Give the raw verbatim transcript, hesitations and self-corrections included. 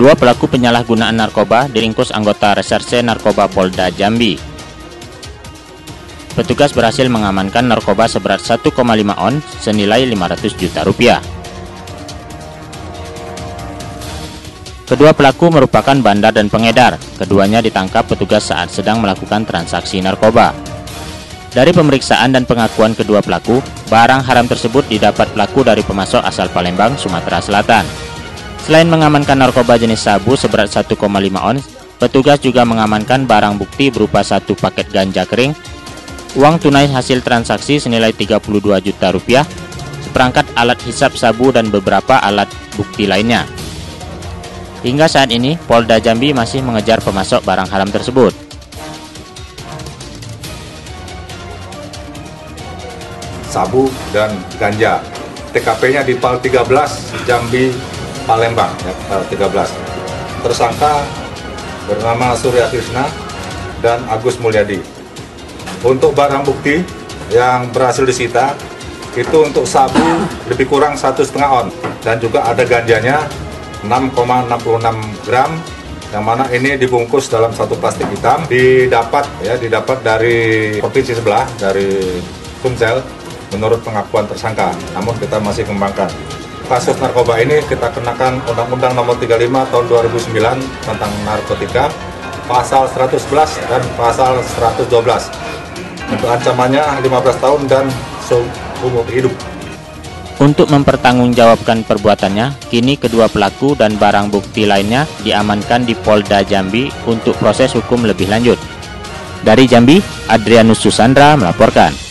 Dua pelaku penyalahgunaan narkoba diringkus anggota Reserse Narkoba Polda Jambi. Petugas berhasil mengamankan narkoba seberat satu koma lima ons senilai lima ratus juta rupiah. Kedua pelaku merupakan bandar dan pengedar. Keduanya ditangkap petugas saat sedang melakukan transaksi narkoba. Dari pemeriksaan dan pengakuan kedua pelaku, barang haram tersebut didapat pelaku dari pemasok asal Palembang, Sumatera Selatan. Selain mengamankan narkoba jenis sabu seberat satu koma lima ons, petugas juga mengamankan barang bukti berupa satu paket ganja kering, uang tunai hasil transaksi senilai tiga puluh dua juta rupiah, seperangkat alat hisap sabu dan beberapa alat bukti lainnya. Hingga saat ini, Polda Jambi masih mengejar pemasok barang haram tersebut. Sabu dan ganja. T K P-nya di Pal tiga belas, Jambi, Palembang, ya, Pal tiga belas. Tersangka bernama Surya Krishna dan Agus Mulyadi. Untuk barang bukti yang berhasil disita, itu untuk sabu lebih kurang satu setengah ons dan juga ada ganjanya enam koma enam enam gram, yang mana ini dibungkus dalam satu plastik hitam. Didapat ya, didapat dari provinsi sebelah, dari Sumsel, menurut pengakuan tersangka. Namun kita masih mengembangkan. Kasus narkoba ini kita kenakan Undang-Undang Nomor tiga puluh lima Tahun dua ribu sembilan tentang narkotika, pasal seratus sebelas dan pasal seratus dua belas. Untuk ancamannya lima belas tahun dan seumur hidup. Untuk mempertanggungjawabkan perbuatannya, kini kedua pelaku dan barang bukti lainnya diamankan di Polda Jambi untuk proses hukum lebih lanjut. Dari Jambi, Adrianus Susandra melaporkan.